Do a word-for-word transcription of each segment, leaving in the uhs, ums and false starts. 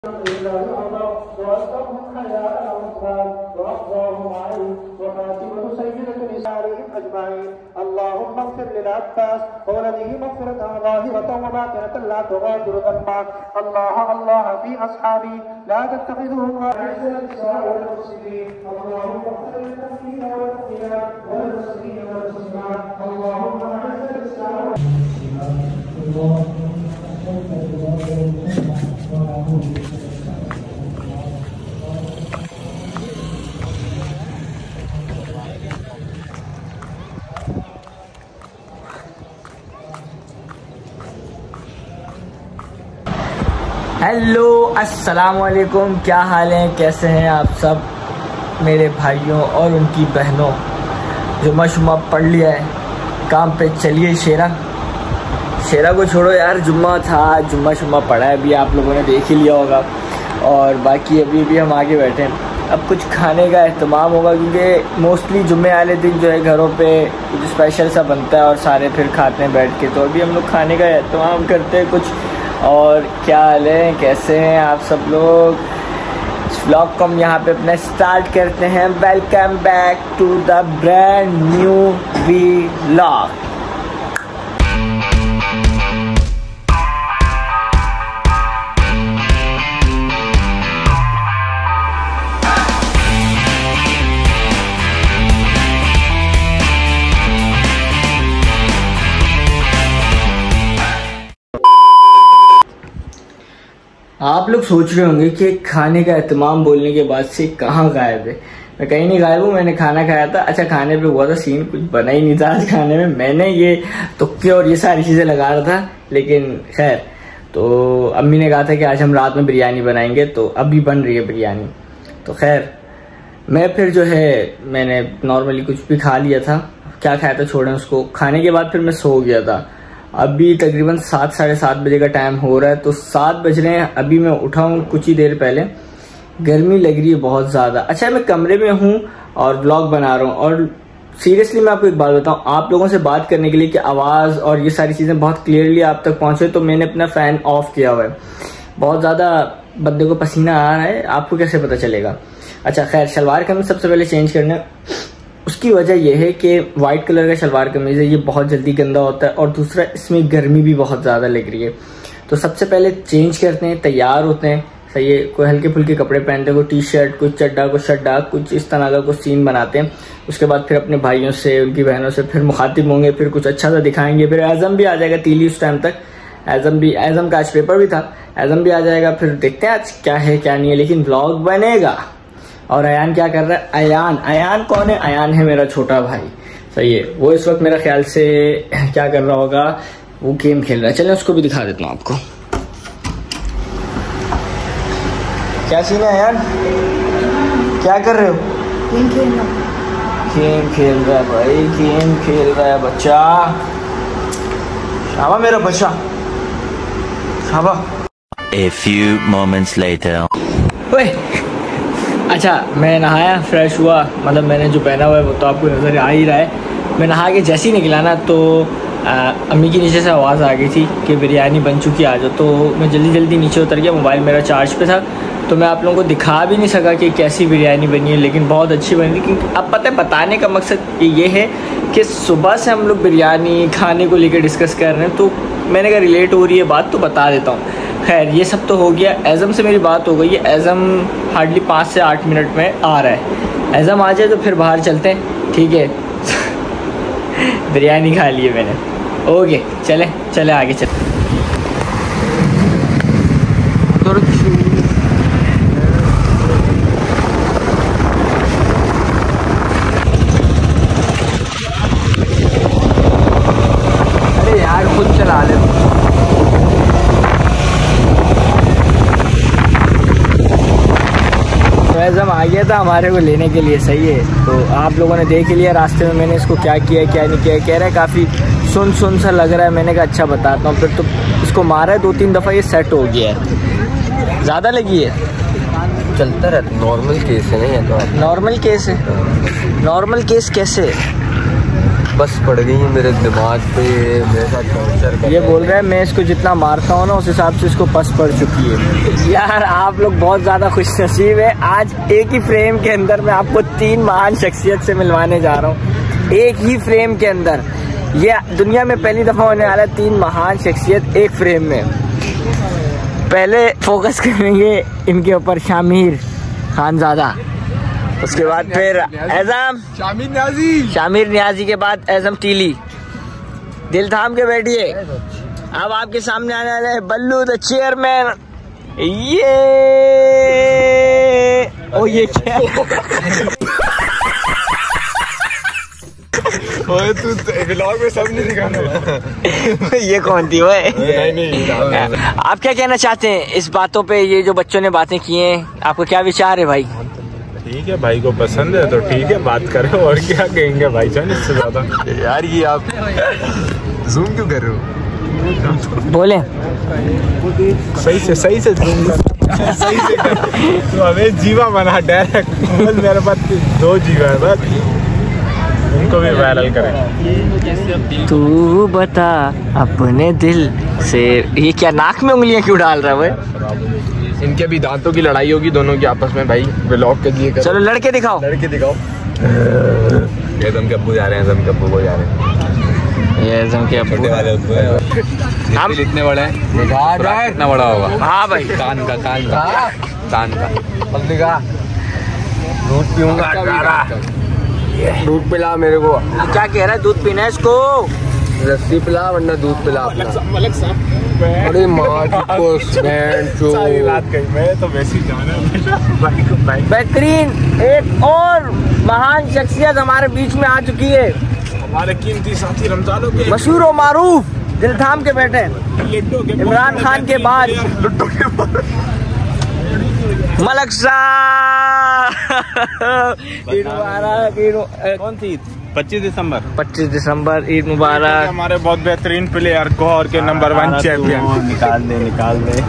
اللهم اغفر للعباس وولده مغفرة ظاهرة وباطنة لا تغادر ذنبا. الله الله في أصحابي لا تتخذهم أعز النساء والمسلمين. اللهم اغفر للمؤمنين والمؤمنات والمسلمين والمسلمات. اللهم أعز النساء والمسلمات. Hello अस्सलाम वालेकुम, क्या हाल है, कैसे हैं आप सब मेरे भाइयों और उनकी बहनों। जुम्मा शुम्मा पढ़ लिया है, काम पे चलिए। शेरा शेरा को छोड़ो यार, जुम्मा था, जुम्मा शुम्मा पढ़ा है, अभी आप लोगों ने देख ही लिया होगा। और बाकी अभी भी हम आगे बैठे हैं, अब कुछ खाने का एहतमाम होगा क्योंकि मोस्टली जुम्मे वाले दिन जो है घरों पे कुछ स्पेशल सा बनता है और सारे फिर खाते हैं बैठ के। तो अभी हम लोग खाने का एहतमाम करते हैं कुछ। और क्या हाल है, कैसे हैं आप सब लोग। इस व्लॉग को हम यहाँ पे अपना स्टार्ट करते हैं। Welcome back to the brand new vlog. आप लोग सोच रहे होंगे कि खाने का एहतमाम बोलने के बाद से कहाँ गायब है। मैं कहीं नहीं गायब हूँ, मैंने खाना खाया था। अच्छा, खाने पे हुआ था सीन, कुछ बना ही नहीं था आज खाने में। मैंने ये तुक्के और ये सारी चीज़ें लगा रहा था, लेकिन खैर तो अम्मी ने कहा था कि आज हम रात में बिरयानी बनाएंगे, तो अभी बन रही है बिरयानी। तो खैर मैं फिर जो है मैंने नॉर्मली कुछ भी खा लिया था, क्या खाया था छोड़ें उसको। खाने के बाद फिर मैं सो गया था। अभी तकरीबन सात साढ़े सात बजे का टाइम हो रहा है, तो सात बज रहे हैं, अभी मैं उठा हूँ कुछ ही देर पहले। गर्मी लग रही है बहुत ज़्यादा। अच्छा, मैं कमरे में हूँ और व्लॉग बना रहा हूँ। और सीरियसली मैं आपको एक बात बताऊँ, आप लोगों से बात करने के लिए कि आवाज़ और ये सारी चीज़ें बहुत क्लियरली आप तक पहुँचे, तो मैंने अपना फ़ैन ऑफ किया हुआ है। बहुत ज़्यादा बंदे को पसीना आ रहा है, आपको कैसे पता चलेगा। अच्छा खैर, शलवार कमीज सबसे पहले चेंज करने, उसकी वजह यह है कि वाइट कलर का शलवार कमीज है, ये बहुत जल्दी गंदा होता है, और दूसरा इसमें गर्मी भी बहुत ज़्यादा लग रही है। तो सबसे पहले चेंज करते हैं, तैयार होते हैं, सही है, कोई हल्के फुल्के कपड़े पहनते हैं, कोई टी शर्ट, कुछ चड्डा, कुछ शड्डा, कुछ इस तरह का कुछ सीन बनाते हैं। उसके बाद फिर अपने भाइयों से, उनकी बहनों से फिर मुखातिब होंगे, फिर कुछ अच्छा सा दिखाएंगे। फिर एज़म भी आ जाएगा तीली उस टाइम तक। एज़म भी एज़म का आज पेपर भी था, एज़म भी आ जाएगा। फिर देखते हैं आज क्या है क्या नहीं है, लेकिन व्लॉग बनेगा। और अयान क्या कर रहा है, अयान अयान कौन है, अयान है मेरा छोटा भाई, सही है। वो इस वक्त मेरा ख्याल से क्या कर रहा होगा, वो गेम खेल रहा है। चलें उसको भी दिखा देता हूँ आपको। क्या सीन है अयान, क्या कर रहे हो। गेम खेल रहा गेम खेल रहा है भाई, गेम खेल रहा है बच्चा। शाबा मेरा बच्चा, शाबा। A few moments later. ओए अच्छा, मैं नहाया, फ्रेश हुआ, मतलब मैंने जो पहना हुआ है वो तो आपको नज़र आ ही रहा है। मैं नहा के जैसे ही निकला ना, तो आ, अम्मी की नीचे से आवाज़ आ गई थी कि बिरयानी बन चुकी, आ जाओ। तो मैं जल्दी जल्दी नीचे उतर गया, मोबाइल मेरा चार्ज पे था, तो मैं आप लोगों को दिखा भी नहीं सका कि कैसी बिरयानी बनी है, लेकिन बहुत अच्छी बनी थी। क्योंकि अब पता है, बताने का मकसद ये है कि सुबह से हम लोग बिरयानी खाने को लेकर डिस्कस कर रहे हैं, तो मैंने कहा रिलेट हो रही है बात, तो बता देता हूँ। खैर ये सब तो हो गया, एज़म से मेरी बात हो गई है। एज़म हार्डली पाँच से आठ मिनट में आ रहा है। एज़म आ जाए तो फिर बाहर चलते हैं, ठीक है। बिरयानी खा ली है मैंने, ओके चले चले आगे चले। अरे यार खुद चला ले। एज़म आ गया था हमारे को लेने के लिए, सही है। तो आप लोगों ने देख लिया रास्ते में मैंने इसको क्या किया क्या नहीं किया। कह रहा है काफ़ी सुन सुन सा लग रहा है, मैंने कहा अच्छा बताता हूँ। फिर तो इसको मारा है दो तीन दफ़ा, ये सेट हो गया है। ज़्यादा लगी है, चलता रहता, नॉर्मल केस है। नहीं है तो नॉर्मल केस है। नॉर्मल केस कैसे बस पड़ गई है मेरे दिमाग पे, मेरे साथ टॉर्चर कर। ये बोल रहे हैं मैं इसको जितना मारता हूँ ना उस हिसाब से इसको पस पड़ चुकी है। यार आप लोग बहुत ज़्यादा खुशनसीब है, आज एक ही फ्रेम के अंदर मैं आपको तीन महान शख्सियत से मिलवाने जा रहा हूँ। एक ही फ्रेम के अंदर, ये दुनिया में पहली दफ़ा होने वाला है तीन महान शख्सियत एक फ्रेम में। पहले फोकस करेंगे इनके ऊपर शामिर खानज़ादा, उसके बाद फिर एज़म शामिर न्याजी, शामिर न्याजी के बाद एज़म टीली। दिल थाम के बैठिए। अब आपके सामने आने वाले हैं बल्लू द चेयरमैन। ये ओ ये क्या ओए तू व्लॉग में सब नहीं दिखाना। ये कौन थी वो? नहीं नहीं, आप क्या कहना चाहते हैं इस बातों पे? ये जो बच्चों ने बातें की हैं, आपको क्या विचार है भाई? ठीक है, भाई को पसंद है तो ठीक है, बात करें, और क्या कहेंगे भाईजान इससे ज्यादा। यार ये आप जूम क्यों कर रहे हो? बोले सही से सही से जूम कर, सही से कर। तो हमें जीवा बना डायरेक्ट, मेरे पास दो जीवा है बस, उनको भी वायरल करें। तू बता अपने दिल से। ये क्या नाक में उंगलियां क्यों डाल रहा है? इनके भी दांतों की लड़ाई होगी दोनों की आपस में भाई, व्लॉग के लिए। चलो लड़के दिखाओ, लड़के दिखाओ। ये दम के अब्बू जा रहे हैं, दम के अब्बू को जा रहे हैं। ये एज़म के अब्बू वाले हम इतने बड़े हैं, इतना बड़ा होगा। हाँ भाई, कान का कान का कान का बल्दी का दूध पीऊंगा। दूध पिला मेरे को। क्या कह रहा है? दूध पीना है इसको? लस्सी पिला वरना दूध पिला। अरे माँ को मैं तो वैसे ही जाना। बेहतरीन एक और महान शख्सियत हमारे बीच में आ चुकी है, हमारे कीमती साथी रमजानों के मशहूर और मारूफ, दिल थाम के बैठे इमरान खान के बाद मलक शाह। ईद मुबारक। कौन थी? पच्चीस दिसंबर। पच्चीस दिसंबर, ईद मुबारक। हमारे बहुत बेहतरीन प्लेयर गौर के नंबर वन चैंपियन। निकाल दे निकाल दे।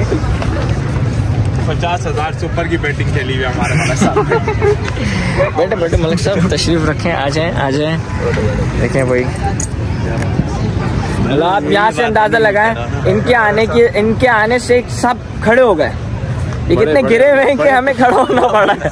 पचास हजार से ऊपर की बैटिंग खेली हुई हमारे मलक साहब। बैठे बैठे मलक साहब तशरीफ रखें, आ जाएं आ जाएं। देखें भाई, मतलब आप यहाँ से अंदाजा लगाएं इनके आने की, इनके आने से सब खड़े हो गए। ये कितने गिरे हुए हैं कि हमें खड़ा होना पड़ा है।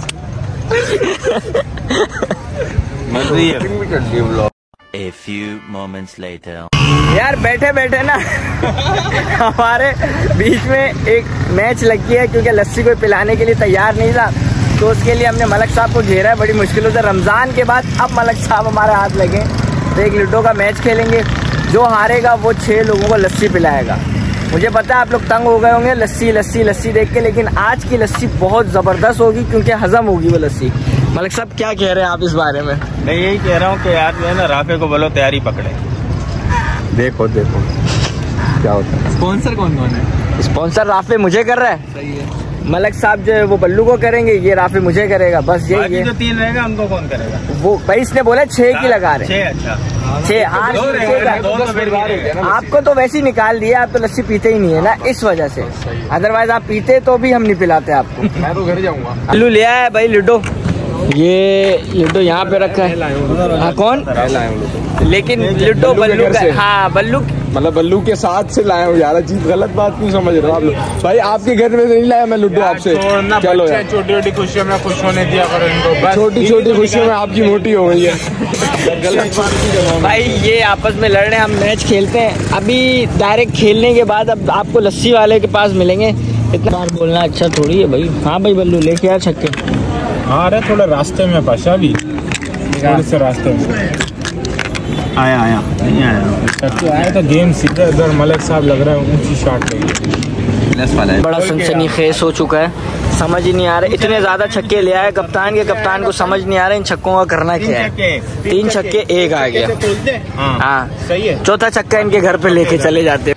A few moments later. यार बैठे बैठे ना हमारे बीच में एक मैच लग गया है, क्योंकि लस्सी कोई पिलाने के लिए तैयार नहीं था, तो उसके लिए हमने मलक साहब को घेरा है बड़ी मुश्किलों से। रमज़ान के बाद अब मलक साहब हमारे हाथ लगे, तो एक लूडो का मैच खेलेंगे। जो हारेगा वो छः लोगों को लस्सी पिलाएगा। मुझे पता है आप लोग तंग हो गए होंगे लस्सी लस्सी लस्सी देख के, लेकिन आज की लस्सी बहुत ज़बरदस्त होगी क्योंकि हजम होगी वो लस्सी। मलक साहब क्या कह रहे हैं आप इस बारे में? मैं यही कह रहा हूँ कि यार जो है ना, राफे को बोलो तैयारी पकड़े। देखो देखो क्या होता है। स्पॉन्सर कौन कौन है? स्पॉन्सर राफे मुझे कर रहा है। सही है। मलक साहब जो है वो बल्लू को करेंगे, ये राफे मुझे करेगा, बस यही है। जो तीन रहेगा उनको कौन करेगा? वो भाई इसने बोला छह की लगा रहे। छह? अच्छा छह आज दो छह रहेगा, का। दो तो फिर भी आपको तो वैसे ही निकाल दिया, आप तो लस्सी पीते ही नहीं है ना, इस वजह से। अदरवाइज आप पीते तो भी हम नहीं पिलाते आपको। मैं तो घर जाऊंगा। लूडो ले आया है भाई, लूडो। ये लूडो यहाँ पे रखा है। हाँ कौन? लेकिन लूडो बल्लू का। हाँ बल्लू, मतलब बल्लू के साथ से लाया हूँ यार। अजीब गलत बात क्यों समझ रहे हो आप लोग? भाई आपके घर में नहीं लाया मैं लूडो आपसे। चलो यार, छोटी छोटी खुशियों में खुश होने दिया करो इनको। छोटी छोटी खुशियों में आपकी मोटी हो गई है। गलत बात की भाई ये आपस में लड़ रहे हैं, हम मैच खेलते हैं अभी। डायरेक्ट खेलने के बाद अब आपको लस्सी वाले के पास मिलेंगे। इतना बार बोलना अच्छा थोड़ी है भाई। हाँ भाई बल्लू लेके आ छक्के। हाँ अरे थोड़ा रास्ते में पाशा भी, थोड़े से रास्ते में आया आया नहीं आया तो आया तो गेम सीधा इधर मलक साहब लग रहा है ऊंची शॉट लगी। बड़ा सनसनीखेज हो चुका है, समझ ही नहीं आ रहा। इतने ज्यादा छक्के ले आए कप्तान के, कप्तान को समझ नहीं आ रहा इन छक्कों का करना क्या है। तीन छक्के एक आ गया। हाँ सही है। चौथा छक्का इनके घर पे लेके चले जाते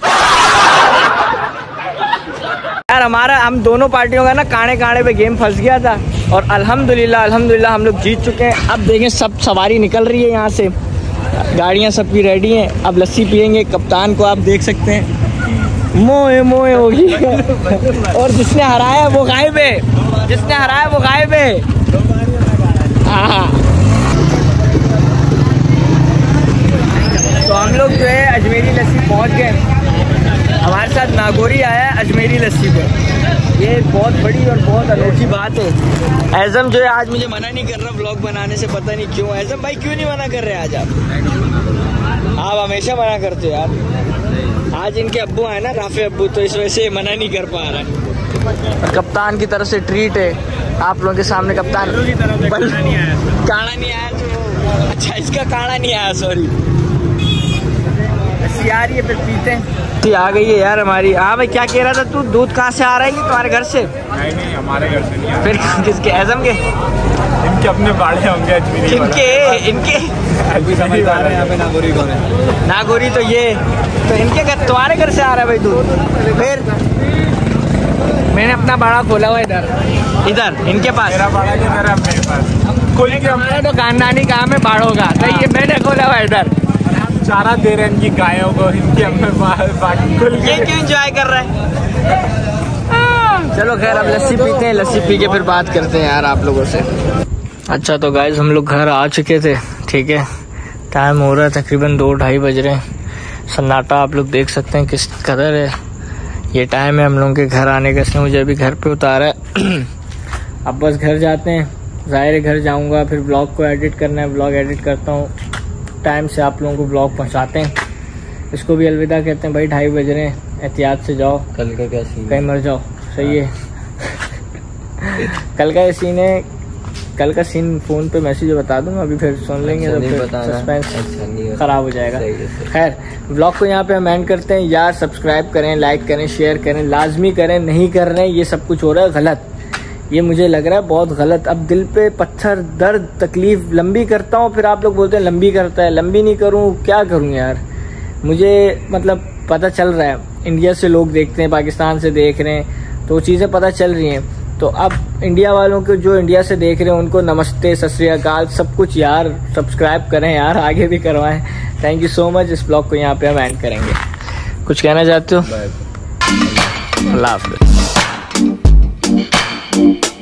यार। हमारा हम दोनों पार्टियों का ना कांटे कांटे पे गेम फंस गया था, और अल्हम्दुलिल्लाह अल्हम्दुलिल्लाह हम लोग जीत चुके हैं। अब देखें सब सवारी निकल रही है यहाँ से, गाड़ियाँ सबकी रेडी हैं। अब लस्सी पियेंगे। कप्तान को आप देख सकते हैं मोए मोए होगी। और जिसने हराया वो गायब है, जिसने हराया वो गायब है। हाँ हम लोग जो है अजमेरी लस्सी पहुंच गए। हमारे साथ नागौरी आया है अजमेरी लस्सी पे। ये बहुत बड़ी और बहुत अनोखी बात है। एज़म जो है आज मुझे मना नहीं कर रहा व्लॉग बनाने से, पता नहीं क्यों। एज़म भाई क्यों नहीं मना कर रहे आज आप? आप हमेशा मना करते हो यार। आज इनके अब्बू आए ना, राफे अब्बू, तो इस वजह से मना नहीं कर पा रहा है। कप्तान की तरफ से ट्रीट है आप लोगों के सामने। कप्तान काढ़ा नहीं आया तो अच्छा, इसका काढ़ा नहीं आया, सॉरी। यार ये फिर पीते हैं। आ गई है यार हमारी। हाँ भाई क्या कह रहा था तू? दूध कहाँ से आ रहा है? ये तुम्हारे घर से? नहीं नहीं, हमारे घर से नहीं आ। फिर किसके? एज़म के? इनके अपने बाड़े होंगे अजमेरी। इनके इनके समझदार है यहाँ पे। नागौरी कौन है? नागौरी तो ये तो इनके घर, तुम्हारे घर से आ रहा है भाई दूध? फिर मैंने अपना बाड़ा खोला हुआ इधर इधर इनके पास। मेरा बाड़ा किधर है? मेरे पास खोल के। हमारा तो खानदानी काम है बाड़ों का, तो ये मैंने खोला हुआ इधर। चारा दे रहे हैं इनकी गायों को, इनके हमें बाकी खुल के। ये क्यों एंजॉय कर रहा है? चलो खैर अब लस्सी पीते हैं, लस्सी पी के फिर बात करते हैं यार आप लोगों से। अच्छा तो गाइस हम लोग घर आ चुके थे, ठीक है। टाइम हो रहा है तकरीबन दो ढाई बज रहे हैं। सन्नाटा आप लोग देख सकते हैं किस कदर है। ये टाइम है हम लोगों के घर आने का, इसने मुझे अभी घर पे उतारा है। अब बस घर जाते हैं, ज़ाहिर है घर जाऊंगा, फिर ब्लॉग को एडिट करना है, ब्लॉग एडिट करता हूँ, टाइम से आप लोगों को ब्लॉग पहुँचाते हैं। इसको भी अलविदा कहते हैं भाई, ढाई बज रहे हैं, एहतियात से जाओ, कल का क्या सीन? कहीं मर जाओ। सही है। कल का ये सीन है, कल का सीन फ़ोन पे मैसेज बता दूंगा, अभी फिर सुन लेंगे तो फिर सस्पेंस ख़राब हो जाएगा। खैर ब्लॉग को यहाँ पे हम एंड करते हैं यार। सब्सक्राइब करें, लाइक करें, शेयर करें, लाजमी करें। नहीं कर रहे हैं ये सब कुछ हो रहा है गलत, ये मुझे लग रहा है बहुत गलत। अब दिल पे पत्थर, दर्द, तकलीफ लंबी करता हूँ, फिर आप लोग बोलते हैं लंबी करता है। लंबी नहीं करूँ क्या करूँ यार? मुझे मतलब पता चल रहा है, इंडिया से लोग देखते हैं, पाकिस्तान से देख रहे हैं, तो चीज़ें पता चल रही हैं। तो अब इंडिया वालों को जो इंडिया से देख रहे हैं उनको नमस्ते, सत श्री अकाल, सब कुछ यार। सब्सक्राइब करें यार, आगे भी करवाएं। Thank you so much. इस ब्लॉग को यहाँ पे हम एंड करेंगे। कुछ कहना चाहते हो? अल्लाह हाफ़िज़।